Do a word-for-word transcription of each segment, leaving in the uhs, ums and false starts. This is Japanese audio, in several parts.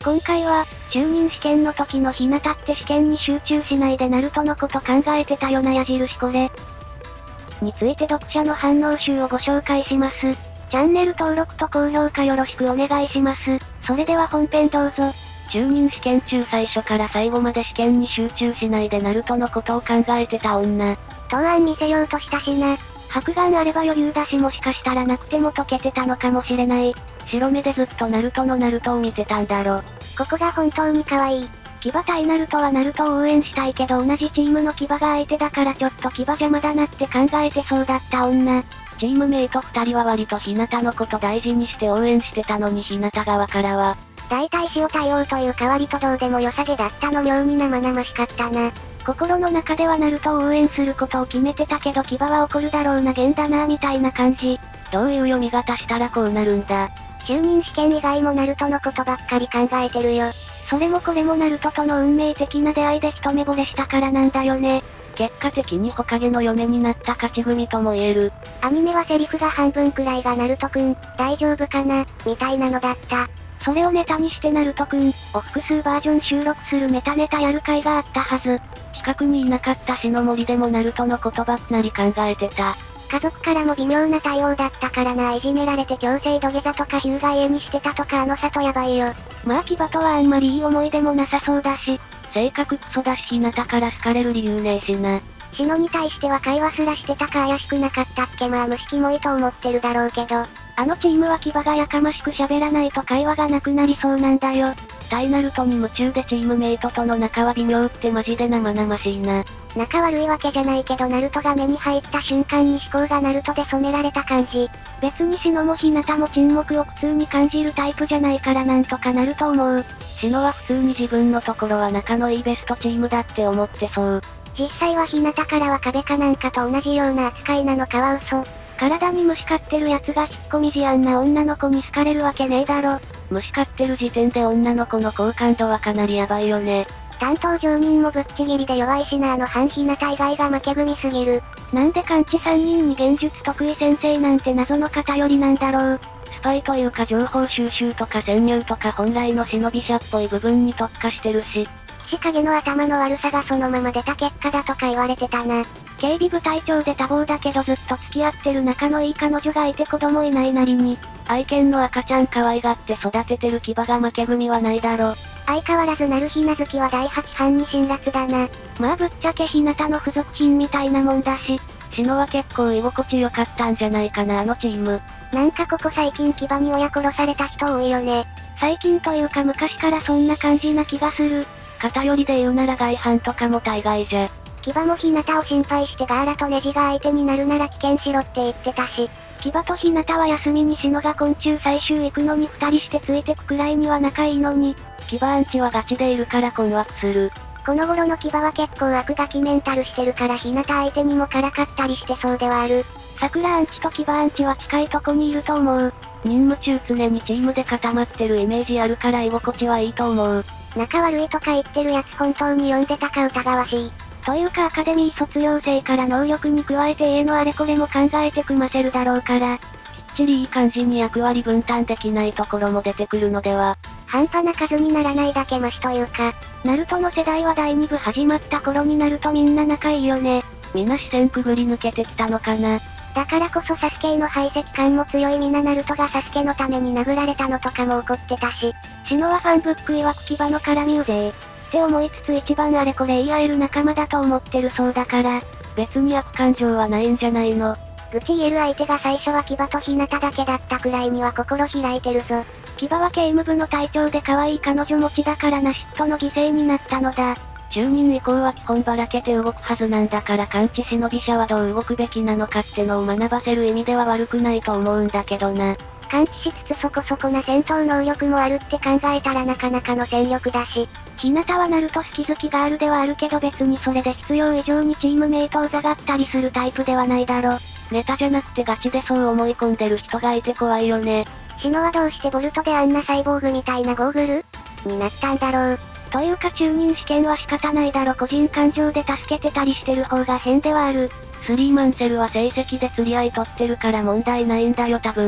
今回は、中任試験の時の日向って試験に集中しないでナルトのこと考えてたよな矢印これ。について読者の反応集をご紹介します。チャンネル登録と高評価よろしくお願いします。それでは本編どうぞ。中任試験中最初から最後まで試験に集中しないでナルトのことを考えてた女。 答案見せようとしたしな。 白眼あれば余裕だしもしかしたらなくても解けてたのかもしれない。白目でずっとナルトのナルトを見てたんだろ。 ここが本当に可愛い。 騎馬対ナルトはナルトを応援したいけど同じチームの騎馬が相手だからちょっと騎馬邪魔だなって考えてそうだった女。チームメイト二人は割と日向のこと大事にして応援してたのに日向側からは。 大体塩対応という代わりとどうでも良さげだったの妙に生々しかったな。 心の中ではナルトを応援することを決めてたけど騎馬は怒るだろうなゲンだなみたいな感じ。どういう読み方したらこうなるんだ。 中任試験以外もナルトのことばっかり考えてるよ。 それもこれもナルトとの運命的な出会いで一目惚れしたからなんだよね。結果的にホカゲの嫁になった勝ち組とも言える。 アニメはセリフが半分くらいがナルトくん、大丈夫かな、みたいなのだった。 それをネタにしてナルトくんを複数バージョン収録するメタネタやる回があったはず。近くにいなかった死の森でもナルトのことばっなり考えてた。 家族からも微妙な対応だったからな。いじめられて強制土下座とか日向家にしてたとかあの里やばいよ。 まあ騎馬とはあんまりいい思い出もなさそうだし、性格クソだし日向から好かれる理由ねえしな。 シノに対しては会話すらしてたか怪しくなかったっけ。まあ無識もいいと思ってるだろうけど。 あのチームは騎馬がやかましく喋らないと会話がなくなりそうなんだよ。対ナルトに夢中でチームメイトとの仲は微妙ってマジで生々しいな。 仲悪いわけじゃないけどナルトが目に入った瞬間に思考がナルトで染められた感じ。 別にシノも日向も沈黙を苦痛に感じるタイプじゃないからなんとかなると思う。シノは普通に自分のところは仲のいいベストチームだって思ってそう。 実際は日向からは壁かなんかと同じような扱いなのかは嘘。 体に虫飼ってる奴が引っ込み思案な女の子に好かれるわけねえだろ。虫飼ってる時点で女の子の好感度はかなりヤバいよね。 担当常任もぶっちぎりで弱いしな。あの半日向以外が負け組すぎる。 なんで完治さんにんに現術得意先生なんて謎の偏りなんだろう。スパイというか情報収集とか潜入とか本来の忍び者っぽい部分に特化してるし。 岸影の頭の悪さがそのまま出た結果だとか言われてたな。 警備部隊長で多忙だけどずっと付き合ってる仲のいい彼女がいて子供いないなりに、愛犬の赤ちゃん可愛がって育ててる騎馬が負け組はないだろ。 相変わらずなるひなずきはだいはち班に辛辣だな。 まあぶっちゃけ日向の付属品みたいなもんだし、シノは結構居心地良かったんじゃないかなあのチーム。 なんかここ最近騎馬に親殺された人多いよね。 最近というか昔からそんな感じな気がする。偏りで言うなら外犯とかも大概じゃ。 騎馬も日向を心配してガーラとネジが相手になるなら危険しろって言ってたし。 騎馬と日向は休みにシノが昆虫採集行くのに二人してついてくくらいには仲いいのに、騎馬アンチはガチでいるから困惑する。 この頃の騎馬は結構悪ガキメンタルしてるから日向相手にもからかったりしてそうではある。 桜アンチと騎馬アンチは近いとこにいると思う。任務中常にチームで固まってるイメージあるから居心地はいいと思う。 仲悪いとか言ってるやつ本当に読んでたか疑わしい。 というかアカデミー卒業生から能力に加えて家のあれこれも考えて組ませるだろうから、きっちりいい感じに役割分担できないところも出てくるのでは。 半端な数にならないだけマシというか、 ナルトの世代はだいに部始まった頃になるとみんな仲いいよね。みんな視線くぐり抜けてきたのかな。 だからこそサスケへの排斥感も強い。みなナルトがサスケのために殴られたのとかも怒ってたし。 シノはファンブック曰く騎馬の絡みうぜって思いつつ一番あれこれ言い合える仲間だと思ってるそうだから、別に悪感情はないんじゃないの。 愚痴言える相手が最初は騎馬と日向だけだったくらいには心開いてるぞ。 騎馬は警務部の隊長で可愛い彼女持ちだからな嫉妬の犠牲になったのだ。就任以降は基本ばらけて動くはずなんだから完治忍び者はどう動くべきなのかってのを学ばせる意味では悪くないと思うんだけどな。 完治しつつそこそこな戦闘能力もあるって考えたらなかなかの戦力だし。 日向はナルト好き好きガールではあるけど別にそれで必要以上にチームメイトをざがったりするタイプではないだろ。ネタじゃなくてガチでそう思い込んでる人がいて怖いよね。 シノはどうしてボルトであんなサイボーグみたいなゴーグルになったんだろう。 というか中任試験は仕方ないだろ。個人感情で助けてたりしてる方が変ではある。スリーマンセルは成績で釣り合い取ってるから問題ないんだよ多分。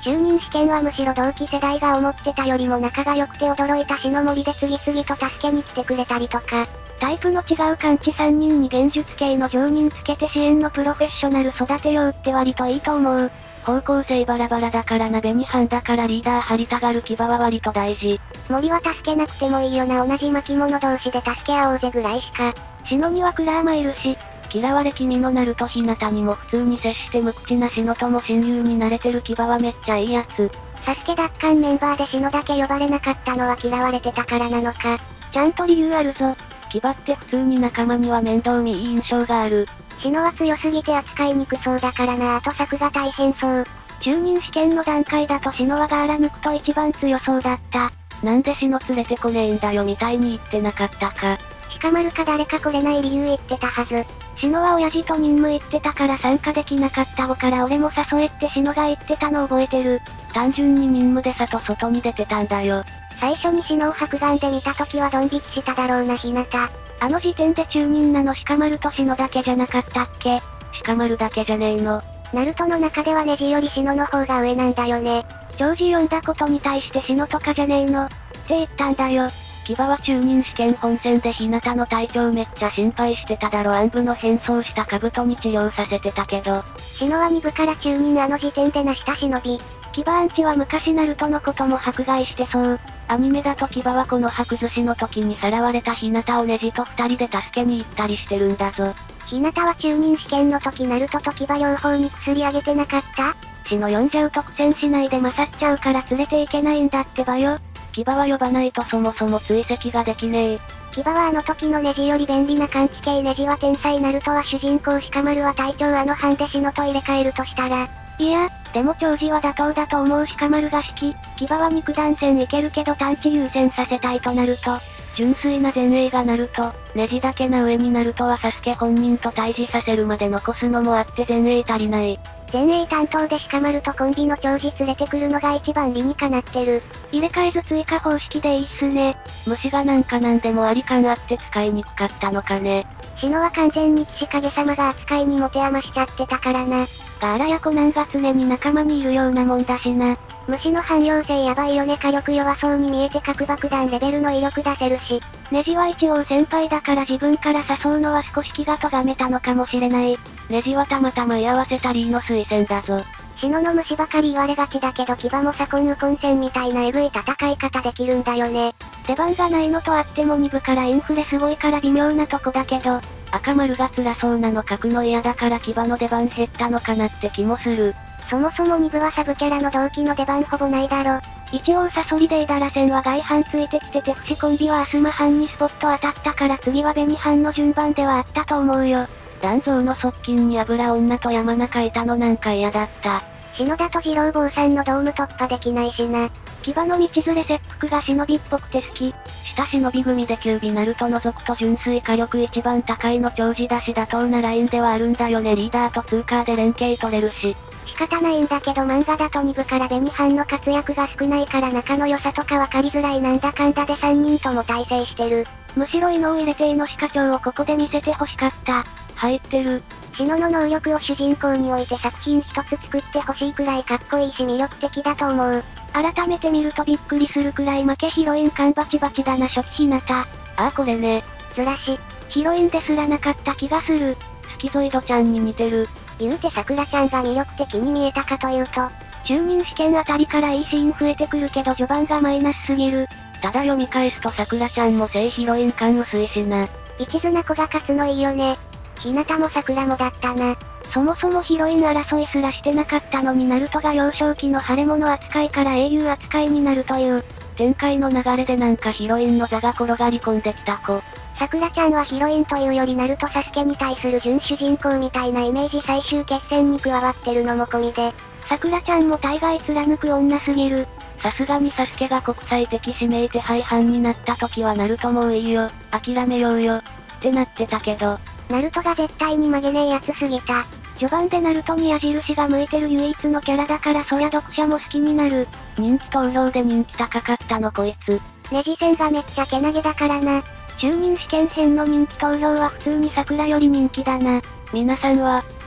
中忍試験はむしろ同期世代が思ってたよりも仲が良くて驚いた死の森で次々と助けに来てくれたりとか、 タイプの違う感知さんにんに現術系の常人つけて支援のプロフェッショナル育てようって割といいと思う。方向性バラバラだからな紅班だからリーダー張りたがる牙は割と大事。 森は助けなくてもいいよな同じ巻物同士で助け合おうぜぐらいしか。 シノにはクラーマいるし、嫌われ気味のナルトヒナタにも普通に接して無口なシノとも親友になれてる牙はめっちゃいいやつ。 サスケ奪還メンバーでシノだけ呼ばれなかったのは嫌われてたからなのか。 ちゃんと理由あるぞ。牙って普通に仲間には面倒見いい印象がある。 シノは強すぎて扱いにくそうだからなあと策が大変そう。 中忍試験の段階だとシノはガーラ抜くと一番強そうだった。なんでシノ連れてこねえんだよみたいに言ってなかったか。 鹿丸か誰か来れない理由言ってたはず。 シノは親父と任務行ってたから参加できなかった後から俺も誘えってシノが言ってたの覚えてる。単純に任務で里外に出てたんだよ。 最初にシノを白眼で見た時はドン引きしただろうなひなた。 あの時点で中忍なの鹿丸とシノだけじゃなかったっけ。鹿丸だけじゃねえの。 ナルトの中ではネジよりシノの方が上なんだよね。 長寿読んだことに対してシノとかじゃねえのって言ったんだよ。牙は中忍試験本戦で日向の体調めっちゃ心配してただろ。暗部の変装した兜に治療させてたけど。 シノはに部から中忍あの時点でなした忍び。 牙アンチは昔ナルトのことも迫害してそう。アニメだと牙はこの白寿司の時にさらわれた日向をネジと二人で助けに行ったりしてるんだぞ。 ひなたは中忍試験の時ナルトと牙両方に薬あげてなかった？ シノ呼んじゃうと苦戦しないで勝っちゃうから連れていけないんだってばよ。牙は呼ばないとそもそも追跡ができねえ。 牙はあの時のネジより便利な感知系ネジは天才ナルトは主人公鹿丸は隊長あの班でシノと入れ替えるとしたら。 いや、でも長寿は妥当だと思う鹿丸が好き。牙は肉弾戦いけるけど探知優先させたいとなると。純粋な前衛がナルト、ネジだけな上にナルトはサスケ本人と対峙させるまで残すのもあって前衛足りない。 前衛担当で鹿丸とコンビの長寿連れてくるのが一番理にかなってる。 入れ替えず追加方式でいいっすね。虫がなんかなんでもあり感あって使いにくかったのかね。 シノは完全に騎士影様が扱いに持て余しちゃってたからな。 ガーラやコナンが常に仲間にいるようなもんだしな。 虫の汎用性やばいよね火力弱そうに見えて核爆弾レベルの威力出せるし。 ネジは一応先輩だから自分から誘うのは少し気が咎めたのかもしれない。ネジはたまたま居合わせたリーの推薦だぞ。 シノの虫ばかり言われがちだけど牙も左近右近戦みたいなエグい戦い方できるんだよね。 出番がないのとあってもに部からインフレすごいから微妙なとこだけど、赤丸が辛そうなの書くの嫌だから牙の出番減ったのかなって気もする。 そもそもに部はサブキャラの同期の出番ほぼないだろ。 一応サソリデイダラ戦は外班ついてきてて不死コンビはアスマ班にスポット当たったから次は紅班の順番ではあったと思うよ。団蔵の側近に油女と山中いたのなんか嫌だった。 シノだと二郎坊さんのドーム突破できないしな。 牙の道連れ切腹が忍びっぽくて好き。下忍び組でキュービナルト除くと純粋火力一番高いの長寿だし妥当なラインではあるんだよね。リーダーと通過で連携取れるし。 仕方ないんだけど漫画だとに部から紅班の活躍が少ないから仲の良さとか分かりづらいなんだかんだでさんにんとも大成してる。 むしろ異能入れてイノシカ長をここで見せて欲しかった。入ってる。 シノの能力を主人公に置いて作品一つ作ってほしいくらいかっこいいし魅力的だと思う。 改めて見るとびっくりするくらい負けヒロイン感バチバチだな初期ひなた。ああこれね。 ずらし。 ヒロインですらなかった気がする。スキゾイドちゃんに似てる。 言うてさくらちゃんが魅力的に見えたかというと、 中忍試験あたりからいいシーン増えてくるけど序盤がマイナスすぎる。ただ読み返すとさくらちゃんも正ヒロイン感薄いしな。 一途な子が勝つのいいよね。ひなたもさくらもだったな。 そもそもヒロイン争いすらしてなかったのにナルトが幼少期の腫れ物扱いから英雄扱いになるという、展開の流れでなんかヒロインの座が転がり込んできた子。 さくらちゃんはヒロインというよりナルトサスケに対する準主人公みたいなイメージ最終決戦に加わってるのも込みで。 さくらちゃんも大概貫く女すぎる。さすがにサスケが国際的指名手配犯になった時はナルトもういいよ、諦めようよ、ってなってたけど。 ナルトが絶対に曲げねえやつすぎた。 序盤でナルトに矢印が向いてる唯一のキャラだからそりゃ読者も好きになる。人気投票で人気高かったのこいつ。 ネジ戦がめっちゃけなげだからな。 中忍試験編の人気投票は普通に桜より人気だな。皆さんは、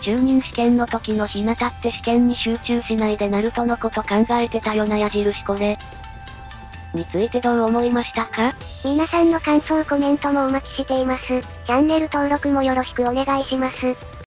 中任試験の時の日向って試験に集中しないでナルトのこと考えてたよな矢印これ。についてどう思いましたか？ 皆さんの感想コメントもお待ちしています。チャンネル登録もよろしくお願いします。